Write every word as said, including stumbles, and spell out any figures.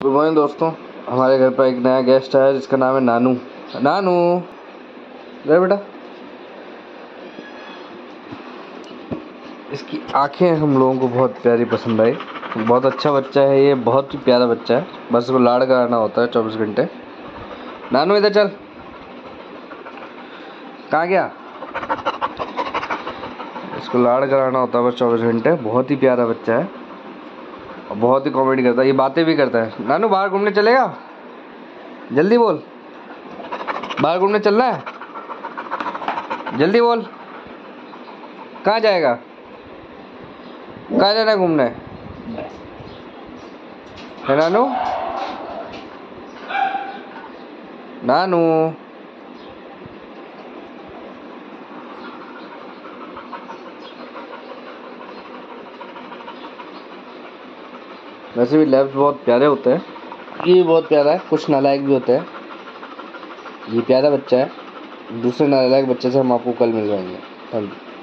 Good morning दोस्तों, हमारे घर पर एक नया गेस्ट आया जिसका नाम है नानू। नानू इधर बेटा। इसकी आंखें हम लोगों को बहुत प्यारी पसंद आई। बहुत अच्छा बच्चा है ये, बहुत ही प्यारा बच्चा है। बस इसको लाड़ कराना होता है चौबीस घंटे। नानू इधर चल। कहाँ गया? इसको लाड़ कराना होता है बस चौबीस घंटे। बहुत ही प्यारा बच्चा है और बहुत ही कॉमेडी करता है, ये बातें भी करता है। नानू बाहर घूमने चलेगा? जल्दी बोल, बाहर घूमने चलना है? जल्दी बोल, कहाँ जाएगा? कहाँ जाना है घूमने? है नानू? नानू वैसे भी लैब्स बहुत प्यारे होते हैं। ये भी बहुत प्यारा है, कुछ नालायक भी होते हैं। ये प्यारा बच्चा है। दूसरे नालायक बच्चे से हम आपको कल मिल जाएंगे। Thank you.